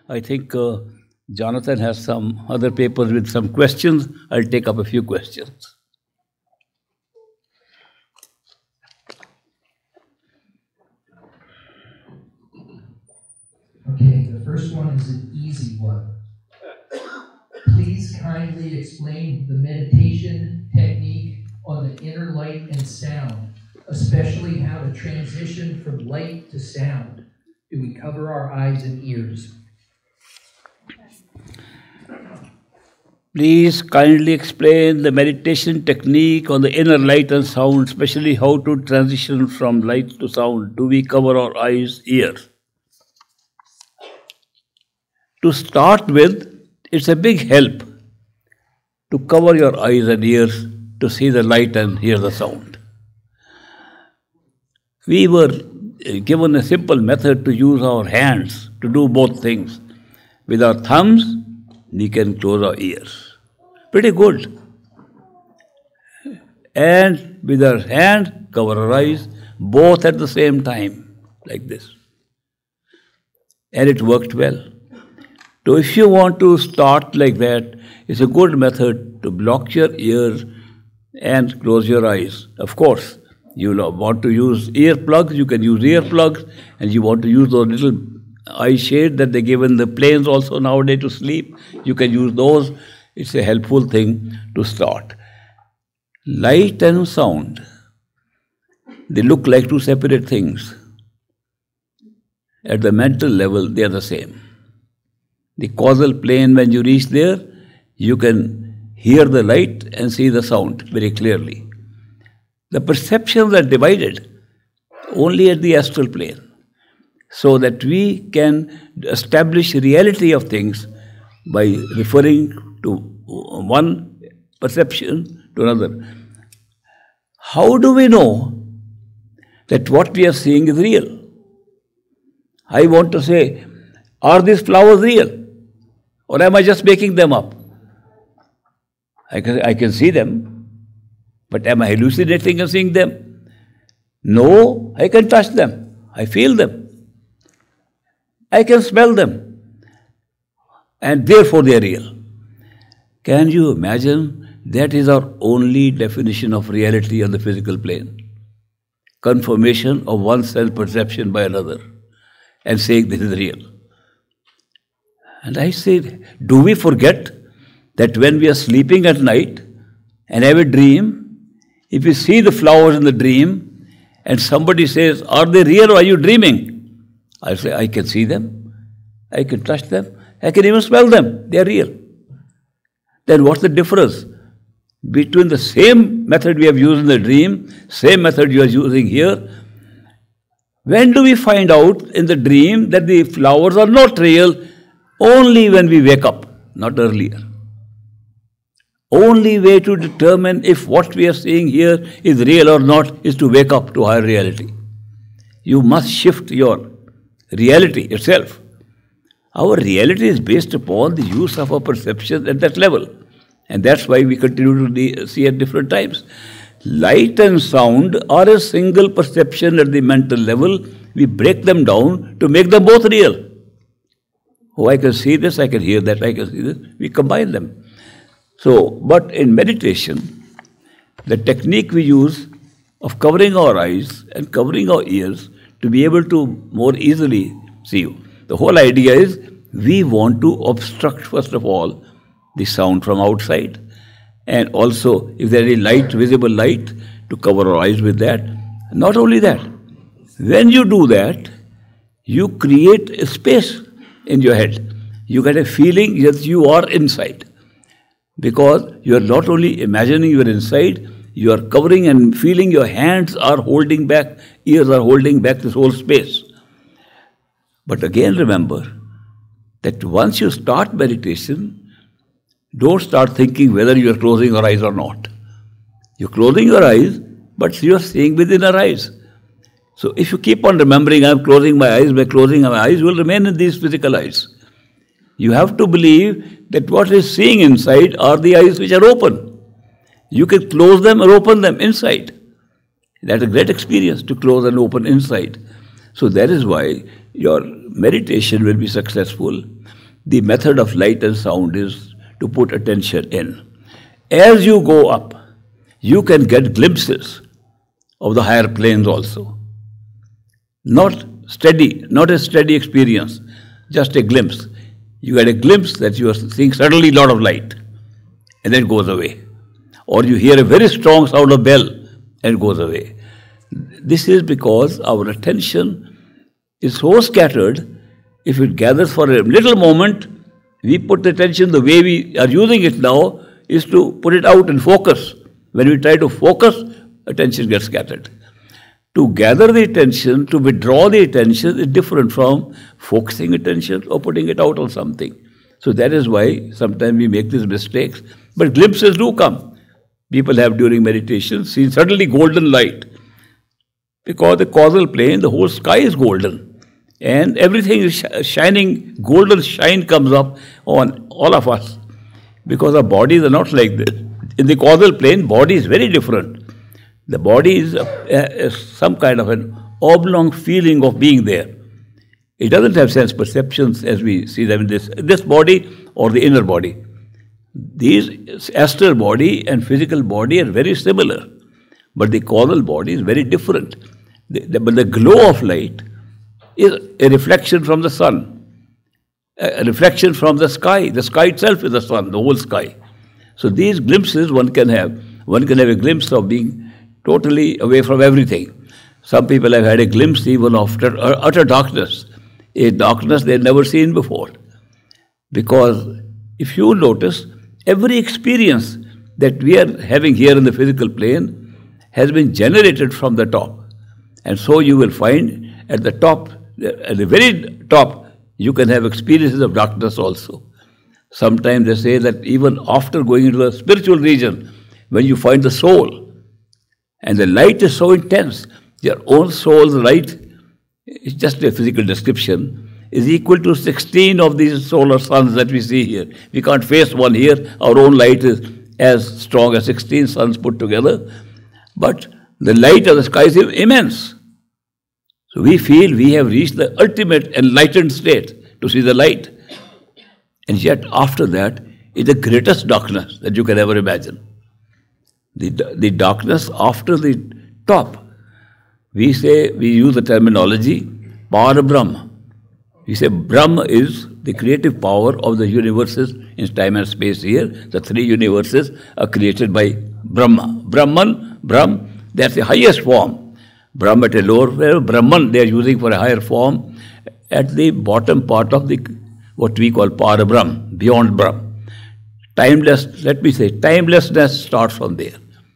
I think Jonathan has some other papers with some questions. I'll take up a few questions. Okay, the first one is an easy one. Please kindly explain the meditation technique on the inner light and sound, especially how to transition from light to sound. Do we cover our eyes and ears? Please kindly explain the meditation technique on the inner light and sound, especially how to transition from light to sound. Do we cover our eyes, ears? To start with, it's a big help to cover your eyes and ears to see the light and hear the sound. We were given a simple method to use our hands to do both things. With our thumbs, we can close our ears. Pretty good. And with our hand, cover our eyes, both at the same time, like this. And it worked well. So if you want to start like that, it's a good method to block your ears and close your eyes. Of course, you want to use earplugs, you can use earplugs, and you want to use those little eye shades that they give in the planes also nowadays to sleep, you can use those. It's a helpful thing to start. Light and sound, they look like two separate things. At the mental level, they are the same. The causal plane, when you reach there, you can hear the light and see the sound very clearly. The perceptions are divided only at the astral plane, so that we can establish reality of things by referring to one perception to another. How do we know that what we are seeing is real? I want to say, are these flowers real? Or am I just making them up? I can see them, but am I hallucinating and seeing them? No, I can touch them. I feel them. I can smell them. And therefore they are real. Can you imagine? That is our only definition of reality on the physical plane. Confirmation of one self-perception by another and saying this is real. And I say, do we forget that when we are sleeping at night and have a dream, if we see the flowers in the dream and somebody says, are they real or are you dreaming? I say, I can see them, I can touch them, I can even smell them, they are real. Then what's the difference between the same method we have used in the dream, same method you are using here? When do we find out in the dream that the flowers are not real? Only when we wake up, not earlier. Only way to determine if what we are seeing here is real or not is to wake up to higher reality. You must shift your reality itself. Our reality is based upon the use of our perception at that level. And that's why we continue to see at different times. Light and sound are a single perception at the mental level. We break them down to make them both real. Oh, I can see this, I can hear that, I can see this. We combine them. So, but in meditation, the technique we use of covering our eyes and covering our ears to be able to more easily see you. The whole idea is we want to obstruct, first of all, the sound from outside. And also, if there is any light, visible light, to cover our eyes with that. Not only that, when you do that, you create a space in your head. You get a feeling that you are inside. Because you are not only imagining you are inside, you are covering and feeling your hands are holding back, ears are holding back this whole space. But again remember that once you start meditation, don't start thinking whether you are closing your eyes or not. You're closing your eyes, but you are seeing within your eyes. So if you keep on remembering, I'm closing my eyes, by closing my eyes, you will remain in these physical eyes. You have to believe that what is seeing inside are the eyes which are open. You can close them or open them inside. That's a great experience to close and open inside. So that is why your meditation will be successful. the method of light and sound is to put attention in. As you go up, you can get glimpses of the higher planes also. Not a steady experience, just a glimpse. You get a glimpse that you are seeing suddenly a lot of light, and then it goes away. Or you hear a very strong sound of bell, and it goes away. This is because our attention is so scattered. If it gathers for a little moment, we put the attention the way we are using it now is to put it out and focus. When we try to focus, attention gets scattered. To gather the attention, to withdraw the attention is different from focusing attention or putting it out on something. So that is why sometimes we make these mistakes. But glimpses do come. People have during meditation seen suddenly golden light. Because the causal plane, the whole sky is golden. And everything is shining, golden shine comes up on all of us. Because our bodies are not like this. In the causal plane, body is very different. The body is some kind of an oblong feeling of being there. It doesn't have sense perceptions as we see them in this body or the inner body. These astral body and physical body are very similar. But the causal body is very different. But the glow of light is a reflection from the sun, a reflection from the sky. The sky itself is the sun, the whole sky. So these glimpses one can have. One can have a glimpse of being totally away from everything. Some people have had a glimpse even after utter darkness, a darkness they had never seen before. Because if you notice, every experience that we are having here in the physical plane has been generated from the top. And so you will find at the top, at the very top, you can have experiences of darkness also. Sometimes they say that even after going into the spiritual region, when you find the soul, and the light is so intense, your own soul's light is just a physical description, is equal to 16 of these solar suns that we see here. We can't face one here. Our own light is as strong as 16 suns put together. But the light of the sky is immense. So we feel we have reached the ultimate enlightened state to see the light. And yet after that is the greatest darkness that you can ever imagine. The darkness after the top. We use the terminology Parabrahma. We say Brahma is the creative power of the universes in time and space here. The three universes are created by Brahma. Brahman, Brahm, that's the highest form. Brahma at a lower level, Brahman they are using for a higher form at the bottom part of the what we call Parabrahma, beyond Brahm. Timeless, let me say, timelessness starts from there.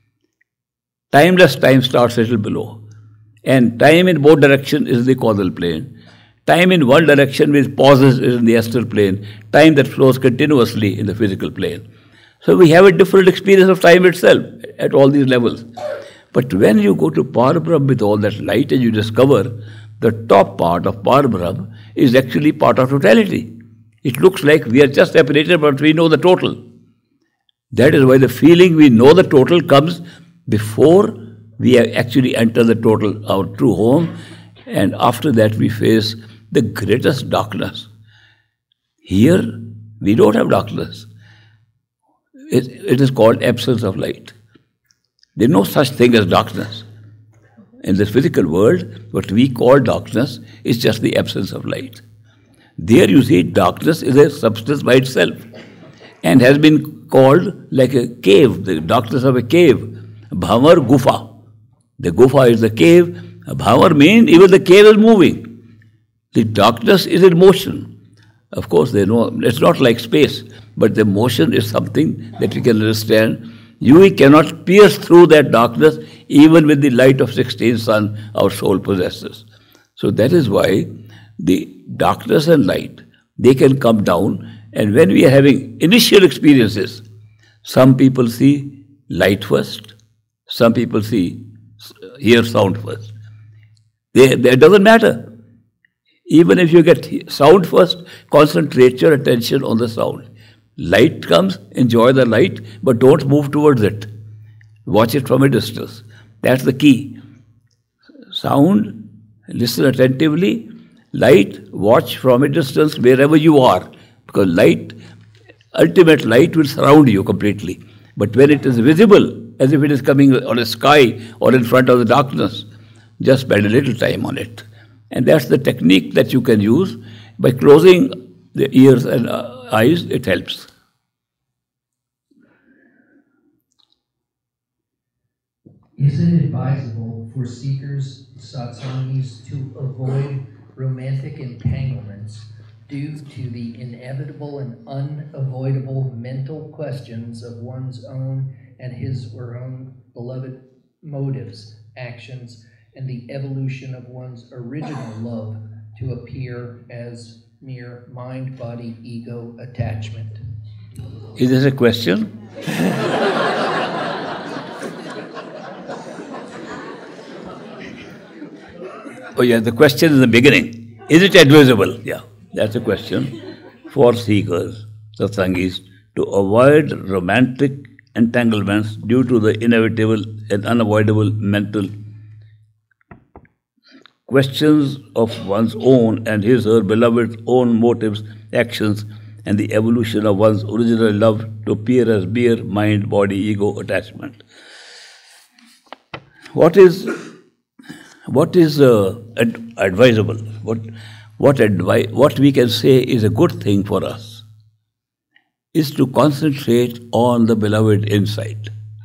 Timeless time starts a little below. And time in both directions is the causal plane. Time in one direction with pauses is in the astral plane. Time that flows continuously in the physical plane. So we have a different experience of time itself at all these levels. But when you go to Parabrahma with all that light and you discover the top part of Parabrahma is actually part of totality. It looks like we are just separated, but we know the total. That is why the feeling we know the total comes before we actually enter the total, our true home, and after that we face the greatest darkness. Here, we don't have darkness. It is called absence of light. There is no such thing as darkness. In the physical world, what we call darkness is just the absence of light. There you see, darkness is a substance by itself and has been called like a cave, the darkness of a cave, Bhamar Gufa. The Gufa is the cave. Bhamar means even the cave is moving. The darkness is in motion. Of course, it's not like space, but the motion is something that we can understand. You cannot pierce through that darkness even with the light of 16 sun our soul possesses. So that is why the darkness and light, they can come down, and when we are having initial experiences, some people see light first, some people hear sound first. That doesn't matter. Even if you get sound first, concentrate your attention on the sound. Light comes, enjoy the light, but don't move towards it. Watch it from a distance. That's the key. Sound, listen attentively. Light, watch from a distance wherever you are. Because light, ultimate light will surround you completely. But when it is visible, as if it is coming on a sky or in front of the darkness, just spend a little time on it. And that's the technique that you can use. By closing the ears and eyes, it helps. Is it advisable for seekers, satsangis, to avoid romantic entanglements due to the inevitable and unavoidable mental questions of one's own and his or own beloved motives, actions, and the evolution of one's original love to appear as mere mind, body, ego attachment? Is this a question? Oh yeah, the question in the beginning. Is it advisable? Yeah, that's a question for seekers, satsangis, to avoid romantic entanglements due to the inevitable and unavoidable mental questions of one's own and his or her beloved's own motives, actions, and the evolution of one's original love to appear as mere mind, body, ego attachment. What is advisable? What we can say is a good thing for us is to concentrate on the beloved inside.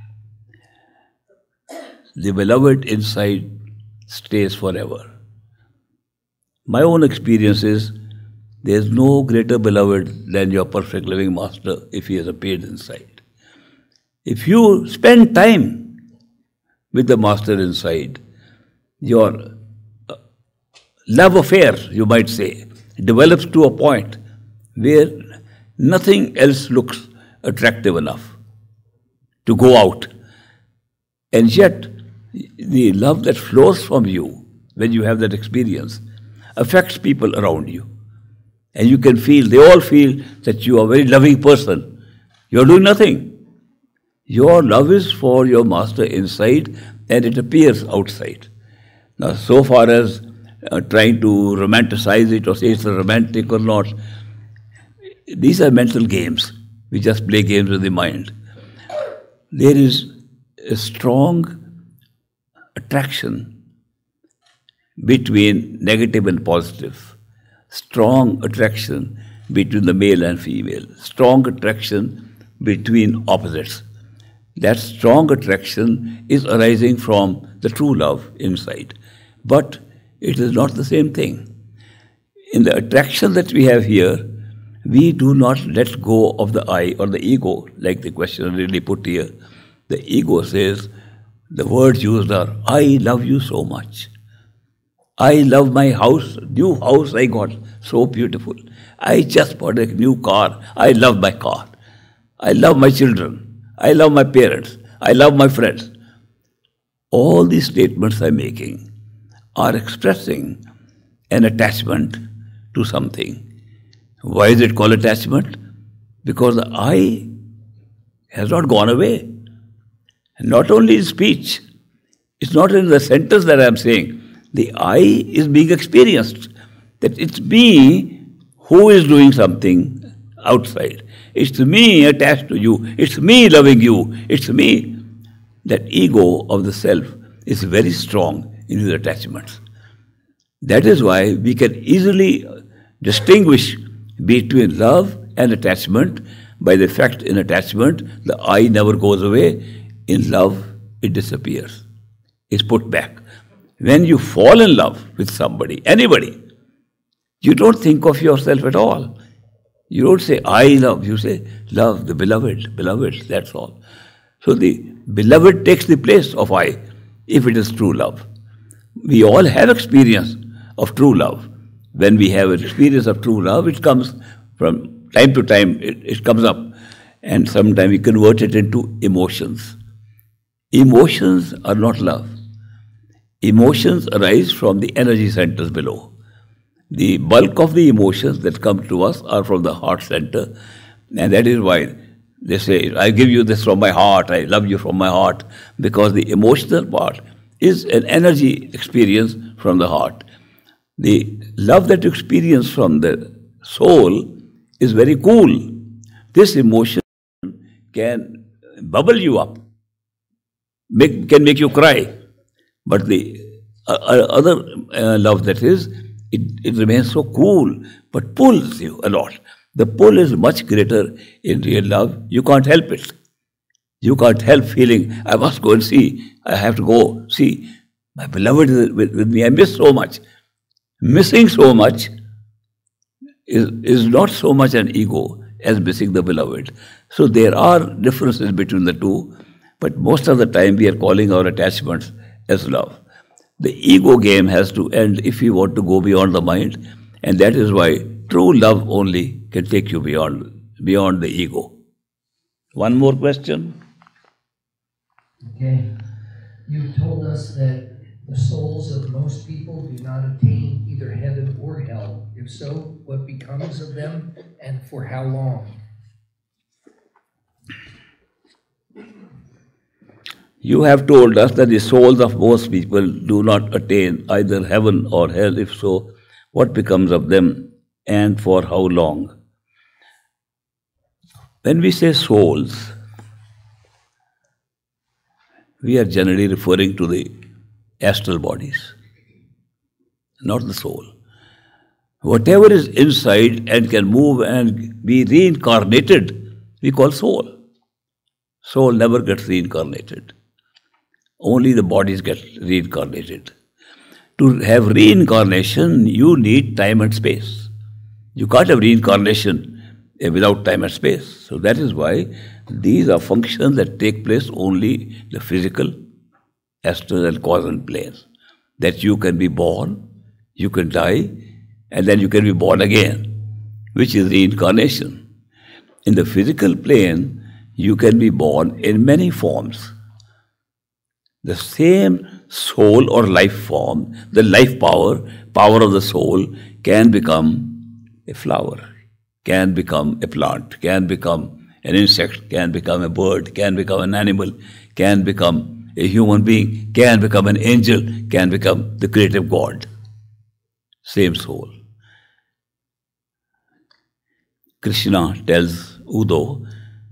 The beloved inside stays forever. My own experience is there is no greater beloved than your perfect living master if he has appeared inside. If you spend time with the master inside, your love affair, you might say, develops to a point where nothing else looks attractive enough to go out. And yet, the love that flows from you when you have that experience affects people around you. And you can feel, they all feel that you are a very loving person. You are doing nothing. Your love is for your master inside and it appears outside. Now, so far as trying to romanticize it or say it's romantic or not, these are mental games. We just play games with the mind. There is a strong attraction between negative and positive, strong attraction between the male and female, strong attraction between opposites. That strong attraction is arising from the true love inside. But it is not the same thing. In the attraction that we have here, we do not let go of the I or the ego, like the question really put here. The ego says, the words used are, I love you so much. I love my house, new house I got, so beautiful. I just bought a new car. I love my car. I love my children. I love my parents. I love my friends. All these statements I'm making are expressing an attachment to something. Why is it called attachment? Because the I has not gone away. And not only in speech, it's not in the sentence that I'm saying. The I is being experienced. That it's me who is doing something outside. It's me attached to you. It's me loving you. It's me. That ego of the self is very strong in his attachments. That is why we can easily distinguish between love and attachment by the fact in attachment, the I never goes away. In love, it disappears. It's put back. When you fall in love with somebody, anybody, you don't think of yourself at all. You don't say, I love. You say, love, the beloved, that's all. So the beloved takes the place of I, if it is true love. We all have experience of true love. When we have an experience of true love, it comes from time to time, it comes up. And sometimes we convert it into emotions. Emotions are not love. Emotions arise from the energy centers below. The bulk of the emotions that come to us are from the heart center. And that is why they say, I give you this from my heart, I love you from my heart. Because the emotional part is an energy experience from the heart. The love that you experience from the soul is very cool. This emotion can bubble you up, can make you cry. But the other love, that is, it remains so cool, but pulls you a lot. The pull is much greater in real love. You can't help it. You can't help feeling, I must go and see. I have to go see. My beloved is with me. I miss so much. Missing so much is not so much an ego as missing the beloved. So there are differences between the two, but most of the time we are calling our attachments as love. The ego game has to end if you want to go beyond the mind, and that is why true love only can take you beyond the ego. One more question. Okay. You told us that the souls of most people do not attain either heaven or hell. If so, what becomes of them and for how long? You have told us that the souls of most people do not attain either heaven or hell. If so, what becomes of them and for how long? When we say souls, we are generally referring to the astral bodies, not the soul. Whatever is inside and can move and be reincarnated, we call soul. Soul never gets reincarnated. Only the bodies get reincarnated. To have reincarnation, you need time and space. You can't have reincarnation without time and space. So that is why these are functions that take place only the physical, astral and causal planes. That you can be born, you can die, and then you can be born again, which is reincarnation. In the physical plane, you can be born in many forms. The same soul or life form, the life power of the soul, can become a flower, can become a plant, can become an insect, can become a bird, can become an animal, can become a human being, can become an angel, can become the creative God. Same soul. Krishna tells Uddhava,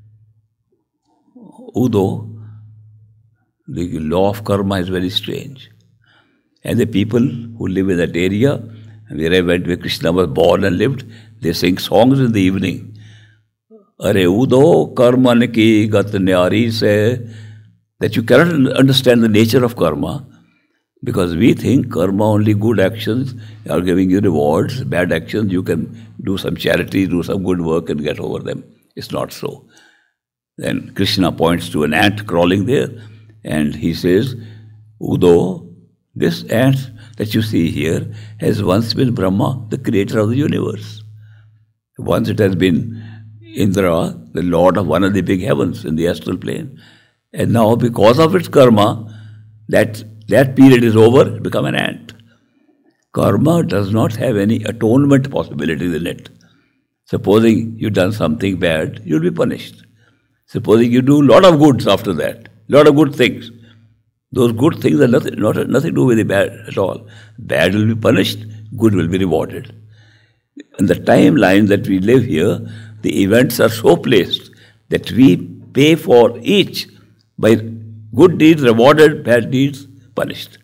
the law of karma is very strange. And the people who live in that area, where Krishna was born and lived, they sing songs in the evening. Are Uddhava karman ki gat nyari se. That you cannot understand the nature of karma, because we think karma only good actions are giving you rewards, bad actions you can do some charity, do some good work and get over them. It's not so. Then Krishna points to an ant crawling there, and he says, Uddhava, this ant that you see here has once been Brahma, the creator of the universe. Once it has been Indra, the lord of one of the big heavens in the astral plane. And now because of its karma, that period is over, become an ant. Karma does not have any atonement possibilities in it. Supposing you've done something bad, you'll be punished. Supposing you do a lot of goods after that, lot of good things. Those good things are nothing to do with the bad at all. Bad will be punished, good will be rewarded. In the timeline that we live here, the events are so placed that we pay for each by good deeds rewarded, bad deeds punished.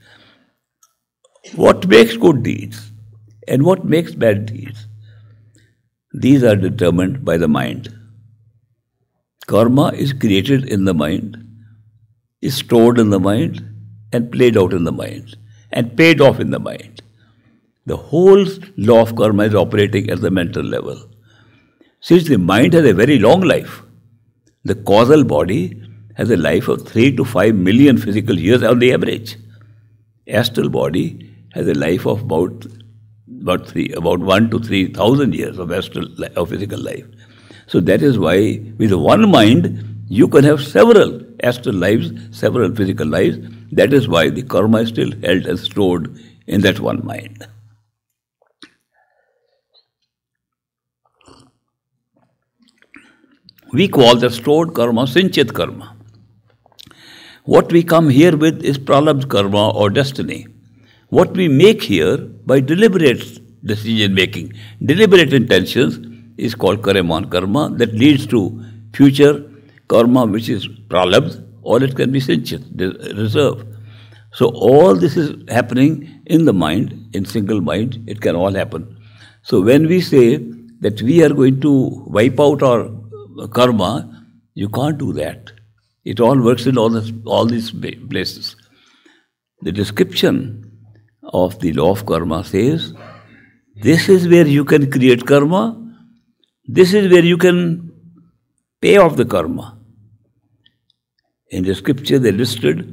What makes good deeds and what makes bad deeds? These are determined by the mind. Karma is created in the mind, is stored in the mind, and played out in the mind, and paid off in the mind. The whole law of karma is operating at the mental level. Since the mind has a very long life, the causal body has a life of 3 to 5 million physical years on the average. Astral body has a life of about 1 to 3,000 years of physical life. So that is why with one mind you can have several astral lives, several physical lives. That is why the karma is still held and stored in that one mind. We call the stored karma Sinchit karma. What we come here with is pralabdha karma or destiny. What we make here by deliberate decision making, deliberate intentions, is called Karman karma that leads to future karma, which is pralabdha, or it can be sinchit, reserve. So all this is happening in the mind, in single mind, it can all happen. So when we say that we are going to wipe out our karma, you can't do that. It all works in all these places. The description of the law of karma says, this is where you can create karma, this is where you can pay off the karma. In the scripture they listed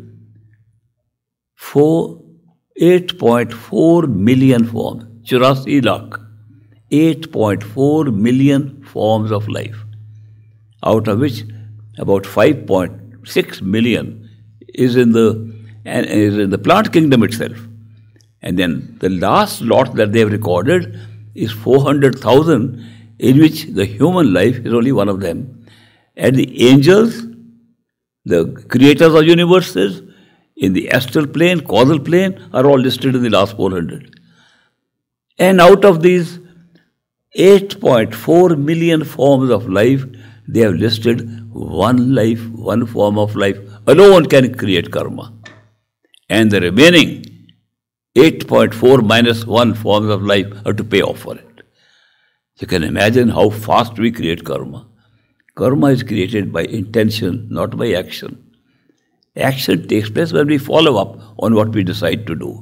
8.4 million forms, 84 lakh, 8.4 million forms of life, out of which about 5.6 million is in the plant kingdom itself. And then the last lot that they have recorded is 400,000, in which the human life is only one of them. And the angels, the creators of universes, in the astral plane, causal plane, are all listed in the last 400. And out of these 8.4 million forms of life, they have listed one life, one form of life alone can create karma. And the remaining 8.4 minus 1 forms of life are to pay off for it. You can imagine how fast we create karma. Karma is created by intention, not by action. Action takes place when we follow up on what we decide to do.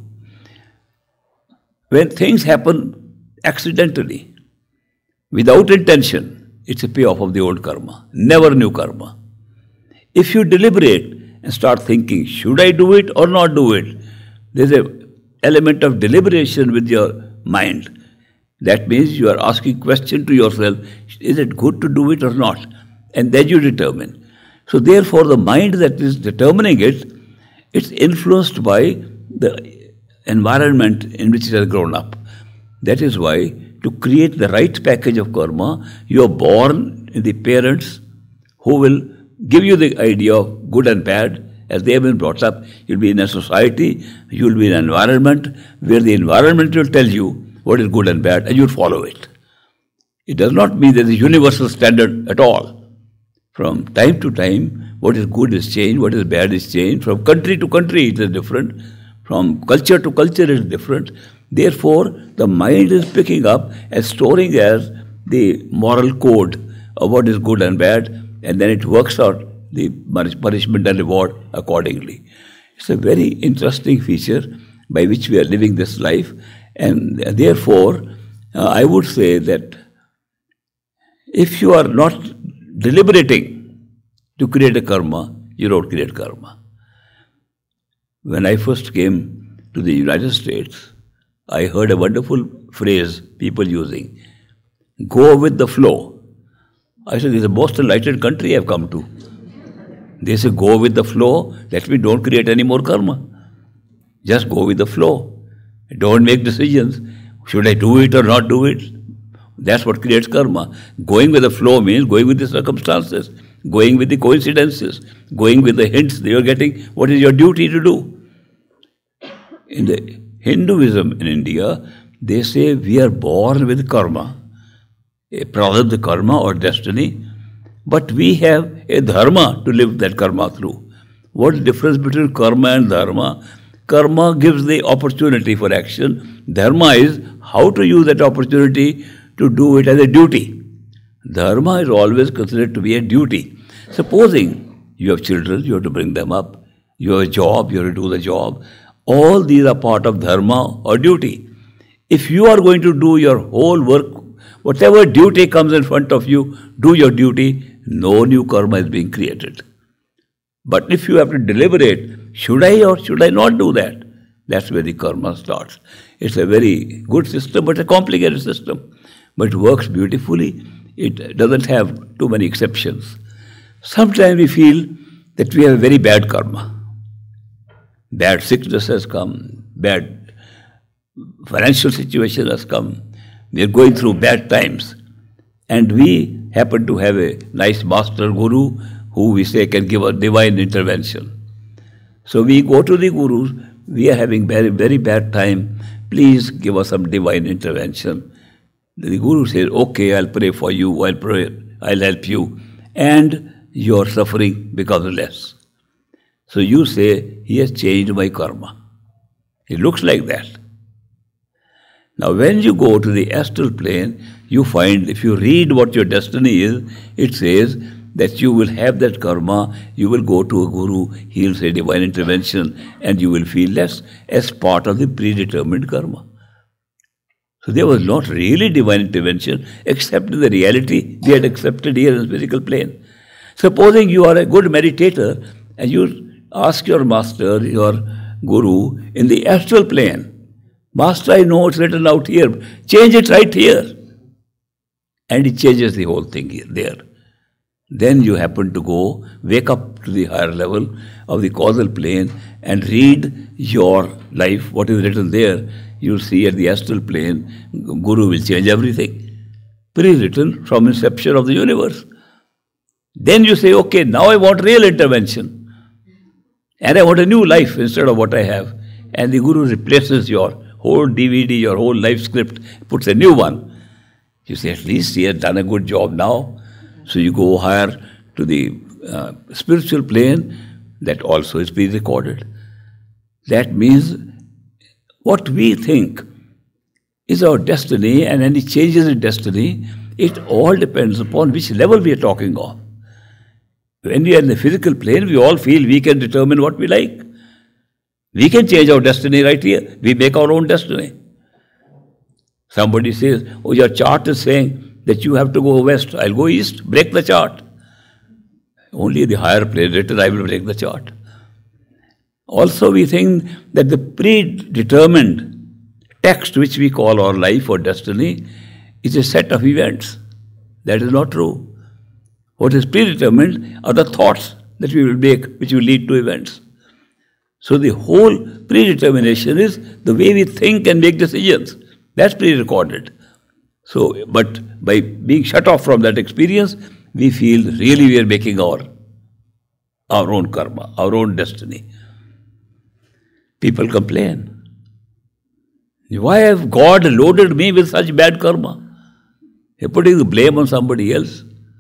When things happen accidentally, without intention, it's a payoff of the old karma, never new karma. If you deliberate and start thinking, should I do it or not do it? There's an element of deliberation with your mind. That means you are asking question to yourself, is it good to do it or not? And then you determine. So therefore the mind that is determining it, it's influenced by the environment in which it has grown up. That is why to create the right package of karma, you are born in the parents who will give you the idea of good and bad as they have been brought up. You'll be in a society, you'll be in an environment where the environment will tell you what is good and bad and you'll follow it. It does not mean there's a universal standard at all. From time to time, what is good is changed, what is bad is changed. From country to country it is different. From culture to culture it is different. Therefore, the mind is picking up and storing as the moral code of what is good and bad, and then it works out the punishment and reward accordingly. It's a very interesting feature by which we are living this life, and therefore, I would say that if you are not deliberating to create a karma, you don't create karma. When I first came to the United States, I heard a wonderful phrase people using, go with the flow. I said, this is the most enlightened country I've come to. They say, go with the flow, that means don't create any more karma. Just go with the flow. Don't make decisions. Should I do it or not do it? That's what creates karma. Going with the flow means going with the circumstances, going with the coincidences, going with the hints that you're getting, what is your duty to do. In the Hinduism in India, they say we are born with karma, a prarabdha karma or destiny, but we have a dharma to live that karma through. What is the difference between karma and dharma? Karma gives the opportunity for action. Dharma is how to use that opportunity to do it as a duty. Dharma is always considered to be a duty. Supposing you have children, you have to bring them up. You have a job, you have to do the job. All these are part of dharma or duty. If you are going to do your whole work, whatever duty comes in front of you, do your duty, no new karma is being created. But if you have to deliberate, should I or should I not do that? That's where the karma starts. It's a very good system, but a complicated system. But it works beautifully. It doesn't have too many exceptions. Sometimes we feel that we have a very bad karma. Bad sickness has come, bad financial situation has come, we are going through bad times. And we happen to have a nice master guru who we say can give a divine intervention. So we go to the gurus, we are having very, very bad time, please give us some divine intervention. The Guru says, okay, I'll pray for you, I'll help you, and your suffering becomes less. So you say, he has changed my karma. It looks like that. Now when you go to the astral plane, you find, if you read what your destiny is, it says that you will have that karma, you will go to a Guru, he will say divine intervention, and you will feel less as part of the predetermined karma. So there was not really divine intervention, except in the reality we had accepted here in the physical plane. Supposing you are a good meditator, and you ask your master, your Guru, in the astral plane, Master, I know it's written out here, change it right here. And he changes the whole thing here, there. Then you happen to go, wake up to the higher level of the causal plane and read your life, what is written there. You'll see at the astral plane, Guru will change everything. Pre-written from inception of the universe. Then you say, okay, now I want real intervention. And I want a new life instead of what I have. And the Guru replaces your whole DVD, your whole life script, puts a new one. You say, at least he has done a good job now. So you go higher to the spiritual plane, that also is pre-recorded. That means what we think is our destiny, and any changes in destiny, it all depends upon which level we are talking of. When we are in the physical plane, we all feel we can determine what we like. We can change our destiny right here. We make our own destiny. Somebody says, oh, your chart is saying that you have to go west. I'll go east. Break the chart. Only the higher plane written, I will break the chart. Also, we think that the predetermined text which we call our life or destiny is a set of events. That is not true. What is predetermined are the thoughts that we will make which will lead to events. So the whole predetermination is the way we think and make decisions. That's pre-recorded. So, but by being shut off from that experience, we feel really we are making our own karma, our own destiny. People complain. Why have God loaded me with such bad karma? You're putting the blame on somebody else.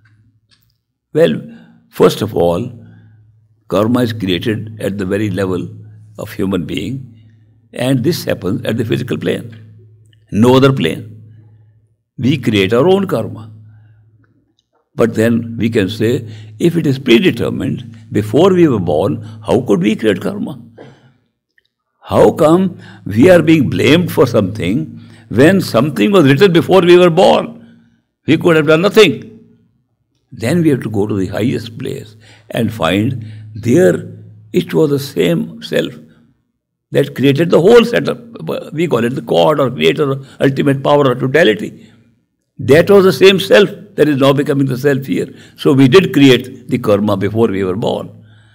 Well, first of all, karma is created at the very level of human being, and this happens at the physical plane. No other plane. We create our own karma. But then we can say, if it is predetermined, before we were born, how could we create karma? How come we are being blamed for something when something was written before we were born? We could have done nothing. Then we have to go to the highest place and find there it was the same self that created the whole setup. We call it the God or creator or ultimate power or totality. That was the same self that is now becoming the self here. So we did create the karma before we were born.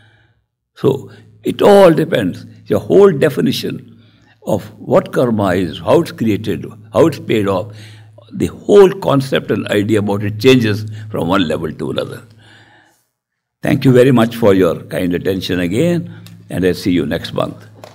So it all depends. Your whole definition of what karma is, how it's created, how it's paid off, the whole concept and idea about it changes from one level to another. Thank you very much for your kind attention again, and I'll see you next month.